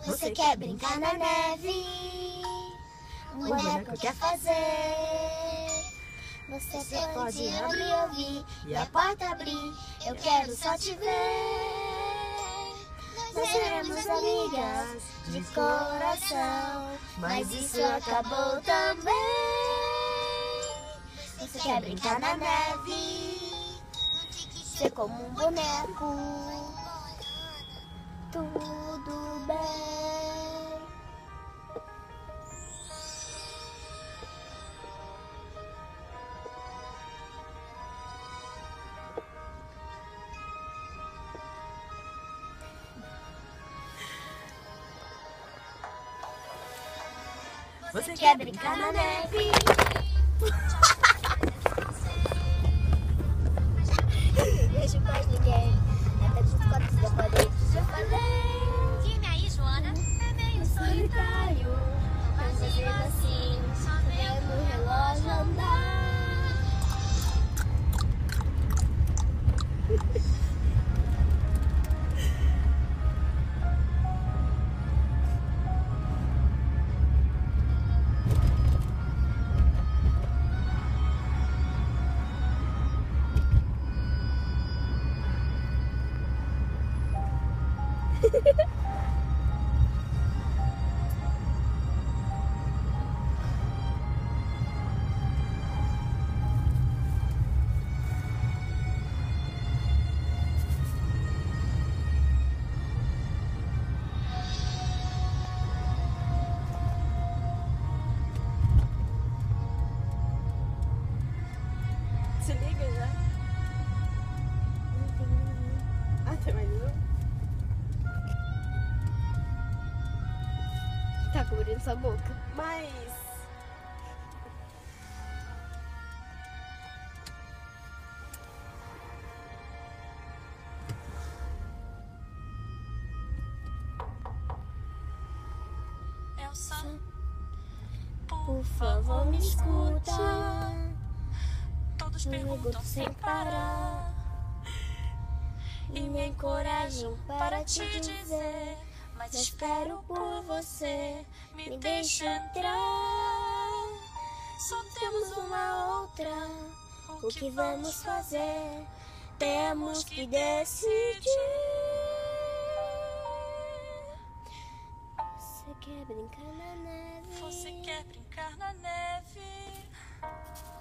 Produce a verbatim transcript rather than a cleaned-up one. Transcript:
Você quer brincar na neve? Um boneco quer fazer. Você pode abrir, ouvir e a porta abrir. Eu quero só te ver. Nós seremos amigas de coração, mas isso acabou também. Você quer brincar na neve? Ser como um boneco. Tudo bem. Você quer brincar na neve? Deixa mais ninguém. Até dos quatro da parede já falei. Time aí, Joana, é meio solitário. Mas mesmo assim, só vendo o relógio andar. Se liga já. Não tem ninguém. Ah, tem mais um? Tá cobrindo sua boca. Mas... Elsa, Por favor, me escuta. todos Me perguntam pergunto sem parar. E me encorajam para te dizer. Mas Mas espero espero por você. me deixa entrar. Só Temos uma outra. O que vamos fazer? Temos que decidir. Você quer brincar na neve? Você quer brincar na neve?